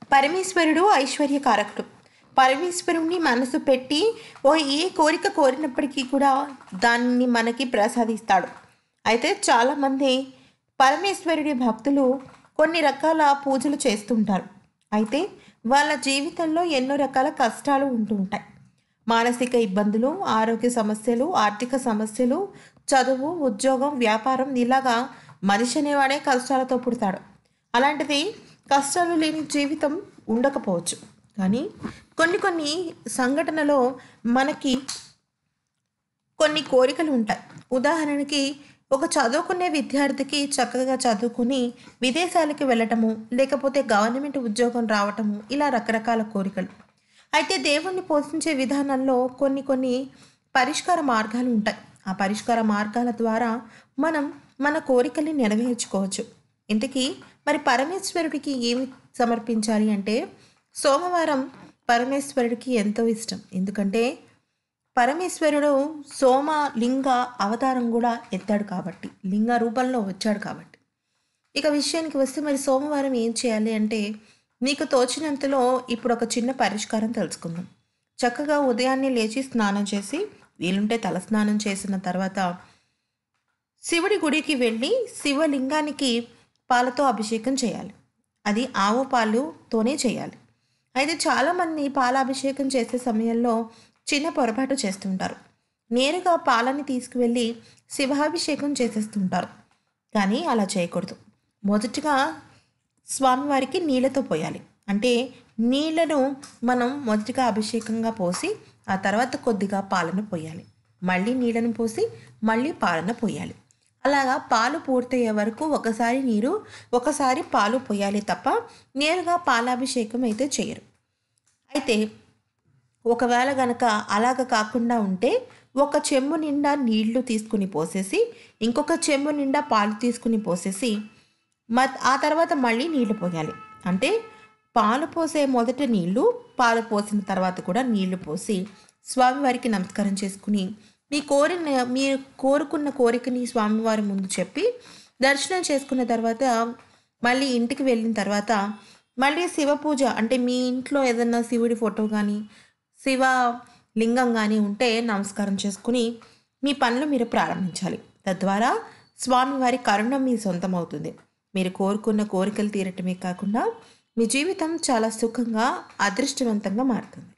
పరమేశ్వరుడు ఐశ్వర్యకారకుడు. పరమేశ్వరుణ్ణి మనసు పెట్టి ఏ కోరిక కోరినప్పటికీ కూడా దాన్ని మనకి ప్రసాదిస్తాడు. అయితే చాలామంది పరమేశ్వరుడి భక్తులు కొన్ని రకాల పూజలు చేస్తుంటారు. అయితే వాళ్ళ జీవితంలో ఎన్నో రకాల కష్టాలు ఉంటూ ఉంటాయి. మానసిక ఇబ్బందులు, ఆరోగ్య సమస్యలు, ఆర్థిక సమస్యలు, చదువు, ఉద్యోగం, వ్యాపారం, ఇలాగా మనిషి అనేవాడే కష్టాలతో పుడతాడు. అలాంటిది కష్టాలు లేని జీవితం ఉండకపోవచ్చు. కానీ కొన్ని సంఘటనలో మనకి కొన్ని కోరికలు ఉంటాయి. ఉదాహరణకి ఒక చదువుకునే విద్యార్థికి చక్కగా చదువుకుని విదేశాలకు వెళ్ళటము, లేకపోతే గవర్నమెంట్ ఉద్యోగం రావటము, ఇలా రకరకాల కోరికలు. అయితే దేవుణ్ణి పోషించే విధానంలో కొన్ని పరిష్కార మార్గాలు ఉంటాయి. ఆ పరిష్కార మార్గాల ద్వారా మనం మన కోరికల్ని నెరవేర్చుకోవచ్చు. ఇంతకీ మరి పరమేశ్వరుడికి ఏమి సమర్పించాలి అంటే, సోమవారం పరమేశ్వరుడికి ఎంతో ఇష్టం. ఎందుకంటే పరమేశ్వరుడు సోమ లింగ అవతారం కూడా ఎత్తాడు కాబట్టి, లింగ రూపంలో వచ్చాడు కాబట్టి. ఇక విషయానికి వస్తే మరి సోమవారం ఏం చేయాలి అంటే, నీకు తోచినంతలో ఇప్పుడు ఒక చిన్న పరిష్కారం తెలుసుకుందాం. చక్కగా ఉదయాన్నే లేచి స్నానం చేసి, వీలుంటే తల స్నానం చేసిన తర్వాత శివుడి గుడికి వెళ్ళి శివలింగానికి పాలతో అభిషేకం చేయాలి. అది ఆవు పాలుతోనే చేయాలి. అయితే చాలామంది పాలాభిషేకం చేసే సమయంలో చిన్న పొరపాటు చేస్తుంటారు. నేరుగా పాలని తీసుకువెళ్ళి శివాభిషేకం చేసేస్తుంటారు. కానీ అలా చేయకూడదు. మొదటిగా స్వామివారికి నీళ్ళతో పోయాలి. అంటే నీళ్లను మనం మొదటిగా అభిషేకంగా పోసి ఆ తర్వాత కొద్దిగా పాలను పోయాలి. మళ్ళీ నీళ్ళను పోసి మళ్ళీ పాలను పోయాలి. అలాగా పాలు పూర్తయ్యే వరకు ఒకసారి నీరు, ఒకసారి పాలు పోయాలి తప్ప నేరుగా పాలాభిషేకం అయితే చేయరు. అయితే ఒకవేళ గనక అలాగ కాకుండా ఉంటే ఒక చెంబు నిండా నీళ్లు తీసుకుని పోసేసి, ఇంకొక చెంబు నిండా పాలు తీసుకుని పోసేసి ఆ తర్వాత మళ్ళీ నీళ్లు పోయాలి. అంటే పాలు పోసే మొదట నీళ్లు, పాలు పోసిన తర్వాత కూడా నీళ్లు పోసి స్వామివారికి నమస్కారం చేసుకుని మీరు కోరుకున్న కోరికని స్వామివారి ముందు చెప్పి దర్శనం చేసుకున్న తర్వాత మళ్ళీ ఇంటికి వెళ్ళిన తర్వాత మళ్ళీ శివ పూజ, అంటే మీ ఇంట్లో ఏదన్నా శివుడి ఫోటో కానీ శివ లింగం కానీ ఉంటే నమస్కారం చేసుకుని మీ పనులు మీరు ప్రారంభించాలి. తద్వారా స్వామివారి కరుణ మీ సొంతం అవుతుంది. మీరు కోరుకున్న కోరికలు తీరటమే కాకుండా మీ జీవితం చాలా సుఖంగా, అదృష్టవంతంగా మారుతుంది.